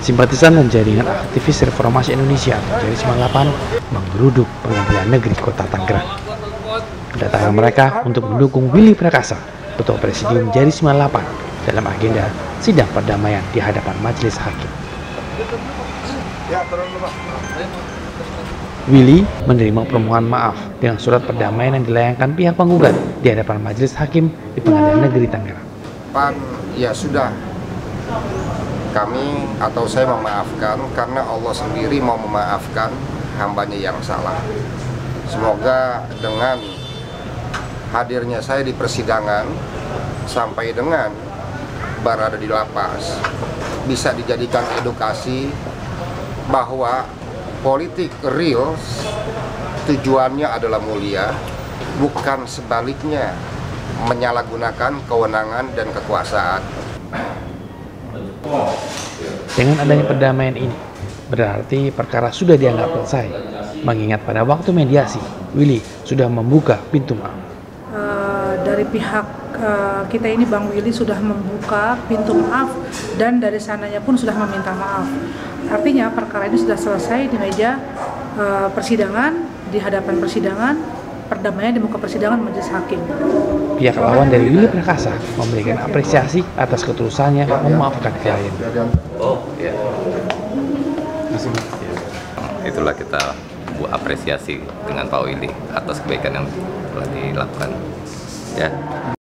Simpatisan dan jaringan aktivis reformasi Indonesia atau Jaris 98 menggeruduk Pengadilan Negeri Kota Tangerang. Kedatangan mereka untuk mendukung Willy Prakasa, Ketua Presidium Jaris 98, dalam agenda sidang perdamaian di hadapan majelis hakim. Willy menerima permohonan maaf dengan surat perdamaian yang dilayangkan pihak penggugat di hadapan majelis hakim di Pengadilan Negeri Tangerang. Ya sudah, kami atau saya memaafkan karena Allah sendiri mau memaafkan hambanya yang salah. Semoga dengan hadirnya saya di persidangan sampai dengan berada di lapas bisa dijadikan edukasi bahwa politik real tujuannya adalah mulia, bukan sebaliknya menyalahgunakan kewenangan dan kekuasaan. Dengan adanya perdamaian ini, berarti perkara sudah dianggap selesai, mengingat pada waktu mediasi, Willy sudah membuka pintu maaf. Dari pihak kita ini, Bang Willy sudah membuka pintu maaf dan dari sananya pun sudah meminta maaf. Artinya perkara ini sudah selesai di meja persidangan, di hadapan persidangan, perdamaian di muka persidangan majelis hakim. Pihak lawan dari Willy Prakasa memberikan apresiasi atas ketulusannya memaafkan klien. Itulah kita apresiasi dengan Pak Willy atas kebaikan yang telah dilakukan. Ya.